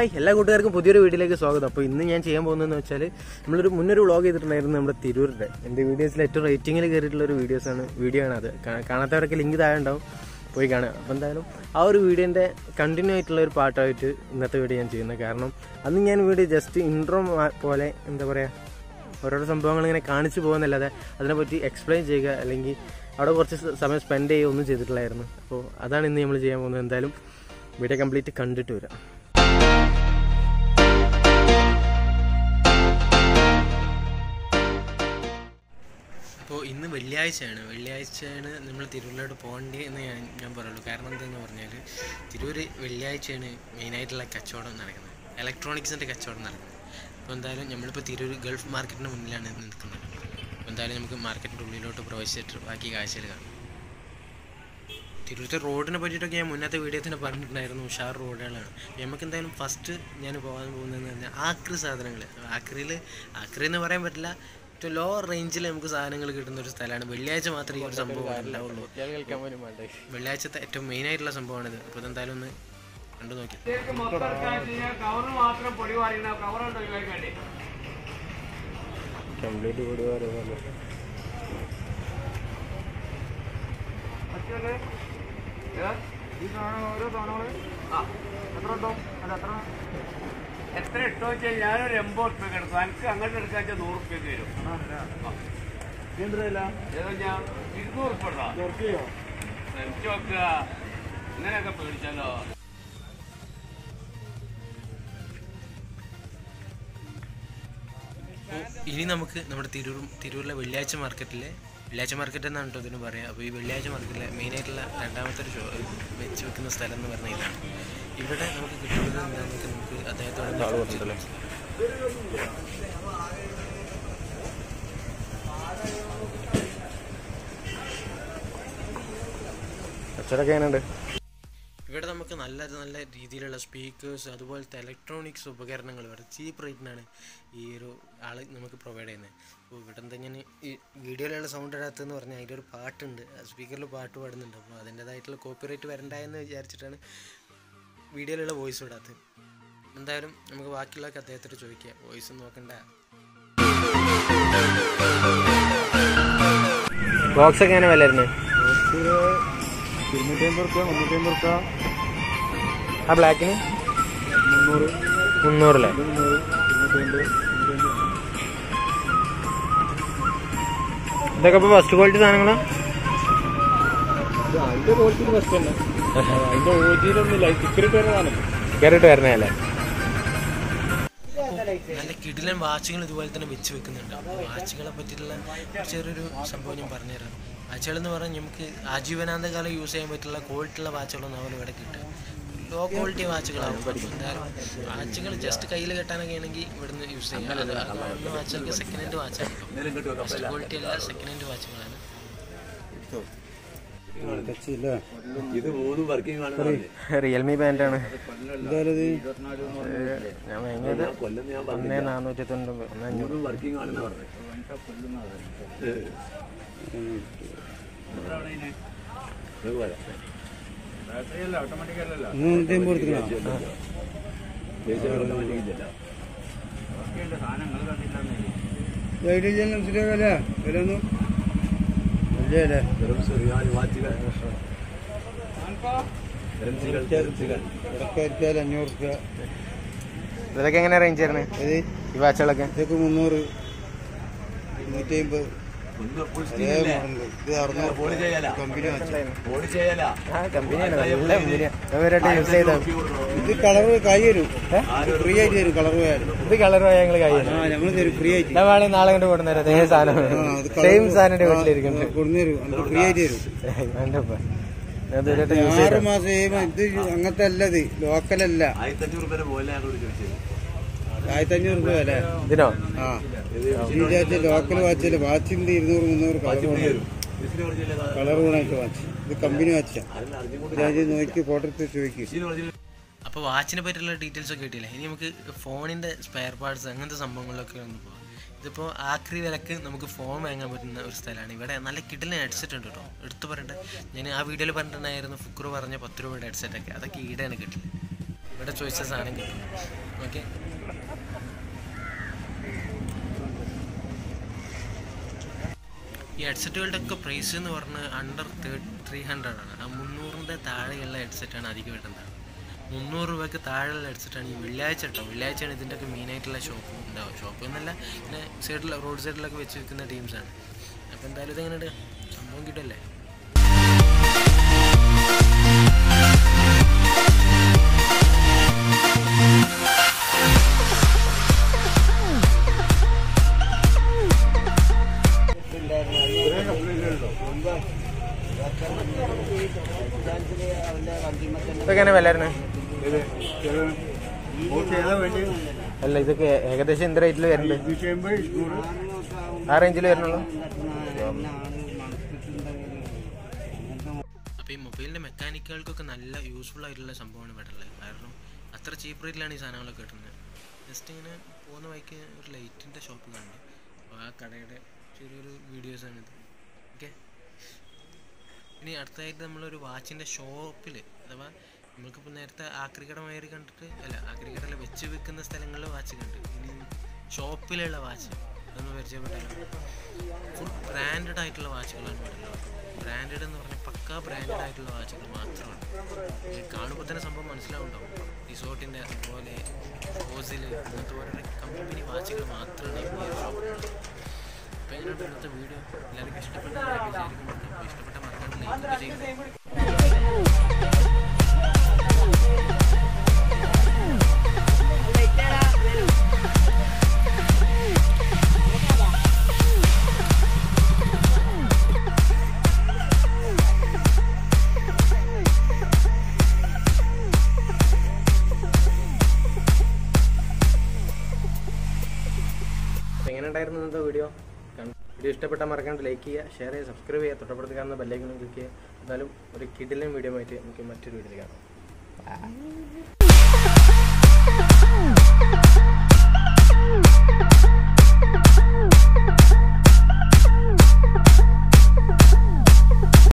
Hi എല്ലാ കൂട്ടുകാർക്കും പുതിയൊരു വീഡിയോയിലേക്ക് സ്വാഗതം. അപ്പോൾ ഇന്ന് ഞാൻ ചെയ്യാൻ പോകുന്നതെന്ന് വെച്ചാൽ മുന്നൊരു വ്ളോഗ് ചെയ്തിട്ടുണ്ടായിരുന്നു നമ്മുടെ തിരൂരിൻ്റെ. എൻ്റെ വീഡിയോസിൽ ഏറ്റവും റേറ്റിങ്ങിൽ കയറിയിട്ടുള്ള ഒരു വീഡിയോ ആണ് അത്. കാണാത്തവരൊക്കെ ലിങ്ക് താഴെ ഉണ്ടാവും, പോയി കാണുക. അപ്പോൾ എന്തായാലും ആ ഒരു വീഡിയോൻ്റെ കണ്ടിന്യൂ ആയിട്ടുള്ള ഒരു പാട്ടായിട്ട് ഇന്നത്തെ വീഡിയോ ഞാൻ ചെയ്യുന്നത്. കാരണം അന്ന് ഞാൻ വീഡിയോ ജസ്റ്റ് ഇൻട്രോ പോലെ എന്താ പറയുക, ഓരോരോ സംഭവങ്ങൾ ഇങ്ങനെ കാണിച്ചു പോകുന്നല്ലാതെ അതിനെപ്പറ്റി എക്സ്പ്ലെയിൻ ചെയ്യുക അല്ലെങ്കിൽ അവിടെ കുറച്ച് സമയം സ്പെൻഡ് ചെയ്യുക ഒന്നും ചെയ്തിട്ടില്ലായിരുന്നു. അപ്പോൾ അതാണ് ഇന്ന് നമ്മൾ ചെയ്യാൻ പോകുന്നത്. എന്തായാലും വീഡിയോ കംപ്ലീറ്റ് കണ്ടിട്ട് വരാം. അപ്പോൾ ഇന്ന് വെള്ളിയാഴ്ചയാണ് നമ്മൾ തിരൂരിലോട്ട് പോകേണ്ടത് എന്ന് ഞാൻ പറയുള്ളൂ. കാരണം എന്താണെന്ന് പറഞ്ഞാൽ തിരൂർ വെള്ളിയാഴ്ചയാണ് മെയിനായിട്ടുള്ള കച്ചവടം നടക്കുന്നത്, ഇലക്ട്രോണിക്സിൻ്റെ കച്ചവടം നടക്കുന്നത്. അപ്പോൾ എന്തായാലും നമ്മളിപ്പോൾ തിരൂർ ഗൾഫ് മാർക്കറ്റിന് മുന്നിലാണ് നിൽക്കുന്നത്. അപ്പോൾ എന്തായാലും നമുക്ക് മാർക്കറ്റിൻ്റെ ഉള്ളിലോട്ട് പ്രവേശിച്ചിട്ട് ബാക്കി കാഴ്ചകൾ കാണാം. തിരൂരത്തെ റോഡിനെ പറ്റിയിട്ടൊക്കെ ഞാൻ മുന്നത്തെ വീഡിയോ തന്നെ പറഞ്ഞിട്ടുണ്ടായിരുന്നു, ഉഷാർ റോഡുകളാണ്. നമുക്ക് എന്തായാലും ഫസ്റ്റ് ഞാൻ പോകാൻ പോകുന്നതെന്ന് പറഞ്ഞാൽ ആക്രി സാധനങ്ങൾ. ആക്രി എന്ന് പറയാൻ പറ്റില്ല, ഏറ്റവും ലോ റേഞ്ചിൽ നമുക്ക് സാധനങ്ങൾ കിട്ടുന്ന ഒരു സ്ഥലമാണ്. വെള്ളിയാഴ്ച മാത്രമേ ഈ ഒരു സംഭവം ഉണ്ടാവുള്ളൂ. വെള്ളിയാഴ്ചത്തെ ഏറ്റവും മെയിനായിട്ടുള്ള സംഭവമാണിത്. അപ്പോൾ ഇതെന്തായാലും ഒന്ന് കണ്ടു നോക്കി. എത്ര ഇട്ടോ വെച്ചാൽ ഞാനൊരു 80 ഉറുപ്പ്യക്ക് എടുക്കും. എനിക്ക് അങ്ങോട്ട് എടുക്കാൻ വെച്ചാൽ 100 ഉറുപ്പ്യക്ക് വരും. ഏതോ ഞാൻ 200 ഉറുപ്പ്യ ശ്രമിച്ചു നോക്കുക. ഇങ്ങനെയൊക്കെ പേടിച്ചാലോ. ഇനി നമുക്ക് നമ്മുടെ തിരൂരിലെ വെള്ളിയാഴ്ച മാർക്കറ്റ് എന്നാണ് കേട്ടോ ഇതിന് പറയാം. അപ്പോൾ ഈ വെള്ളിയാഴ്ച മാർക്കറ്റിലെ മെയിനായിട്ടുള്ള രണ്ടാമത്തെ ഒരു ഷോ വെച്ച് വെക്കുന്ന സ്ഥലം എന്ന് പറഞ്ഞാൽ ഇതാണ്. ഇവിടെ നമുക്ക് കിട്ടുന്നത് എന്താണെന്നൊക്കെ നമുക്ക് അദ്ദേഹത്തോട് ഇവിടെ നമുക്ക് നല്ല രീതിയിലുള്ള സ്പീക്കേഴ്സ്, അതുപോലത്തെ ഇലക്ട്രോണിക്സ് ഉപകരണങ്ങൾ ഇവിടെ ചീപ്പ് റേറ്റിനാണ് ഈ ഒരു ആൾ നമുക്ക് പ്രൊവൈഡ് ചെയ്യുന്നത്. അപ്പോൾ ഇവിടെ എന്താ ഞാൻ ഈ വീഡിയോയിലുള്ള സൗണ്ട് ഇടാത്തതെന്ന് പറഞ്ഞാൽ അതിൻ്റെ ഒരു പാട്ടുണ്ട്, സ്പീക്കറിൽ പാട്ട് പാടുന്നുണ്ട്. അപ്പോൾ അതിൻ്റേതായിട്ടുള്ള കോപ്പിറൈറ്റ് വരണ്ടായെന്ന് വിചാരിച്ചിട്ടാണ് വീഡിയോയിലുള്ള വോയിസ് ഇടാത്തത്. എന്തായാലും നമുക്ക് ബാക്കിയുള്ളതൊക്കെ അദ്ദേഹത്തോട് ചോദിക്കാം, വോയിസ് നോക്കണ്ട. ബോക്സ് ഒക്കെ എങ്ങനെ വില വരുന്നത്? 250 രൂപ. ആ ബ്ലാക്കിന് 300 അല്ലേ? ഇതൊക്കെ ഇപ്പോൾ ഫസ്റ്റ് ക്വാളിറ്റി സാധനങ്ങളാണ്. അതിന്റെ ക്വാളിറ്റി ഫസ്റ്റ് തന്നെ, അതിന്റെ ഓജിയിലൊന്നുമില്ല, സീക്രട്ട് വരണല്ലേ? നല്ല കിടിലൻ വാച്ചുകൾ ഇതുപോലെ തന്നെ വെച്ച് വെക്കുന്നുണ്ട്. അപ്പോൾ വാച്ചുകളെ പറ്റിയിട്ടുള്ള ചെറിയൊരു സംഭവം ഞാൻ പറഞ്ഞുതരാം. വാച്ചുകൾ എന്ന് പറഞ്ഞാൽ നമുക്ക് ആജീവനാന്ത കാലം യൂസ് ചെയ്യാൻ പറ്റുള്ള ക്വാളിറ്റിയുള്ള വാച്ചുകളൊന്നും അവർ ഇവിടെ കിട്ടുക. ലോ ക്വാളിറ്റി വാച്ചുകളാണ്. എന്തായാലും വാച്ചുകൾ ജസ്റ്റ് കയ്യിൽ കെട്ടാനൊക്കെ ആണെങ്കിൽ ഇവിടുന്ന് യൂസ് ചെയ്യാം. വാച്ചുകൾക്ക് സെക്കൻഡ് ഹാൻഡ് വാച്ചാണ് കേട്ടോ, ഫസ്റ്റ് ക്വാളിറ്റി അല്ല, സെക്കൻഡ് ഹാൻഡ് വാച്ചുകളാണ്. റിയൽമി ബാൻഡാണ് ഞാൻ വാങ്ങിയത്. 1490, 1500. ഇതൊക്കെ എങ്ങനെ റേഞ്ച് വരുന്നത് ഈ വാച്ചുകളൊക്കെ? ഇതൊക്കെ 300, 150. ഇത് കളർ കൈ വരും, ഫ്രീ ആയിട്ട് തരും. കളർ പോയാലും ഇത് കളർ പോയാൽ ഞങ്ങൾ കൈ ഞങ്ങൾ തരും ഫ്രീ ആയിട്ട്. നാളെ കൊണ്ട് കൊടുന്നേരം അതേ സാധനം, സെയിം സാധനം വീട്ടിലിരിക്കുന്നത് കൊടുന്നേരും, ഫ്രീ ആയിട്ട് തരും. 6 മാസം. ഇത് അങ്ങനത്തെ അല്ല, ഇത് ലോക്കലല്ല. 1500 രൂപ അല്ലേ ഇതിനോ? ആ ലോക്കൽ വാച്ചല്ലേ, വാച്ചിന്റെ 200, 300 കളർ ഗുണമായിട്ട് വാച്ച്. ഇത് കമ്പനി വാച്ചാണ്, നോക്കി ഫോട്ടോ എടുത്ത് ചോദിക്കും. അപ്പോൾ വാച്ചിനെ പറ്റിയുള്ള ഡീറ്റെയിൽസ് ഒക്കെ കിട്ടിയില്ലേ? ഇനി നമുക്ക് ഫോണിൻ്റെ സ്പെയർ പാർട്സ് അങ്ങനത്തെ സംഭവങ്ങളിലൊക്കെ ഒന്ന് പോകാം. ഇതിപ്പോൾ ആക്രി വിലക്ക് നമുക്ക് ഫോൺ വാങ്ങാൻ പറ്റുന്ന ഒരു സ്ഥലമാണ്. ഇവിടെ നല്ല കിടിലൻ ഹെഡ്സെറ്റ് ഉണ്ട് കേട്ടോ, എടുത്തു പറയട്ടെ. ഞാൻ ആ വീഡിയോയിൽ പറഞ്ഞിട്ടുണ്ടായിരുന്നു ഫുക്രു പറഞ്ഞ 10 രൂപയുടെ ഹെഡ്സെറ്റൊക്കെ, അതൊക്കെ ഈടെയാണ് കിട്ടില്ല. ഇവിടെ ചോദിച്ച സാധനം കിട്ടും. ഓക്കെ, ഈ ഹെഡ്സെറ്റുകളുടെ ഒക്കെ പ്രൈസ് എന്ന് പറഞ്ഞാൽ അണ്ടർ 300 ആണ്. ആ 300ൻ്റെ താഴെയുള്ള ഹെഡ്സെറ്റാണ് അധികം വരുന്നത്. 300 രൂപയ്ക്ക് താഴെയുള്ള ഹെഡ്സെറ്റാണ് ഈ വെള്ളിയാഴ്ച കേട്ടോ. വെള്ളിയാഴ്ചയാണ് ഇതിൻ്റെയൊക്കെ മെയിനായിട്ടുള്ള ഷോപ്പ് ഉണ്ടാവും. ഷോപ്പ് എന്നല്ല, ഇങ്ങനെ റോഡ് സൈഡിലൊക്കെ വെച്ച് വിൽക്കുന്ന ടീംസാണ്. അപ്പോൾ എന്തായാലും ഇതെങ്ങനെയുണ്ട്, സംഭവം കിട്ടല്ലേ? ഇതൊക്കെ വില വരുന്നത്? അല്ല, ഇതൊക്കെ ഏകദേശം എന്ത് റേറ്റിൽ വരുന്നുണ്ട്? ആ റേഞ്ചിൽ വരുന്നുള്ളൂ. അപ്പോൾ ഈ മൊബൈലിൻ്റെ മെക്കാനിക്കുകൾക്കൊക്കെ നല്ല യൂസ്ഫുൾ ആയിട്ടുള്ള സംഭവമാണ് ഇവിടെ ഉള്ളത്. കാരണം അത്ര ചീപ്പ് റേറ്റിലാണ് ഈ സാധനങ്ങളൊക്കെ കിട്ടുന്നത്. ജസ്റ്റ് ഇങ്ങനെ പോകുന്ന വഴിക്ക് ഒരു ലൈറ്റിൻ്റെ ഷോപ്പ് കണ്ടു. അപ്പോൾ ആ കടയുടെ ചെറിയൊരു വീഡിയോസാണിത്. ഓക്കെ, ഇനി അടുത്തതായിട്ട് നമ്മളൊരു വാച്ചിൻ്റെ ഷോപ്പിൽ, അഥവാ നമ്മൾക്കിപ്പോൾ നേരത്തെ ആക്രിക്കട മയറി കണ്ടിട്ട്, അല്ല ആക്രിക്കടയിൽ വെച്ച് വിൽക്കുന്ന സ്ഥലങ്ങളിൽ വാച്ച് കണ്ട്, ഇനി ഷോപ്പിലുള്ള വാച്ച് നമ്മൾ പരിചയപ്പെട്ടാലും ഫുൾ ബ്രാൻഡഡ് ആയിട്ടുള്ള വാച്ചുകളാണ് ഇവിടെ. ബ്രാൻഡഡ് എന്ന് പറഞ്ഞാൽ പക്കാ ബ്രാൻഡഡ് ആയിട്ടുള്ള വാച്ചുകൾ മാത്രമാണ്. കാണുമ്പോൾ തന്നെ സംഭവം മനസ്സിലാവുണ്ടാവും. റിസോർട്ടിൻ്റെ അതുപോലെ ഓസിൽ അങ്ങനത്തെ ഓരോ കമ്പനി വാച്ചുകൾ മാത്രമാണ് ഈ ഒരു ഷോപ്പിലുള്ളത്. അപ്പോൾ എങ്ങനെയുണ്ട് ഇന്നത്തെ വീഡിയോ? എല്ലാവർക്കും ഇഷ്ടപ്പെട്ട ഇഷ്ടപ്പെട്ട മറക്കാണ്ട് ലൈക്ക് ചെയ്യുന്നത്. എങ്ങനെ ഉണ്ടായിരുന്നു ഇന്നത്തെ വീഡിയോ? വീഡിയോ ഇഷ്ടപ്പെട്ടാൽ മറക്കാണ്ട് ലൈക്ക് ചെയ്യുക, ഷെയർ ചെയ്യുക, സബ്സ്ക്രൈബ് ചെയ്യുക, തൊട്ടപ്പുറത്ത് കാണുന്ന ബെല്ലൈക്കൺ ക്ലിക്ക് ചെയ്യുക. എന്തായാലും ഒരു കിടിലൻ വീഡിയോ ആയിട്ട് നമുക്ക് മറ്റൊരു വീഡിയോയിൽ കാണാം.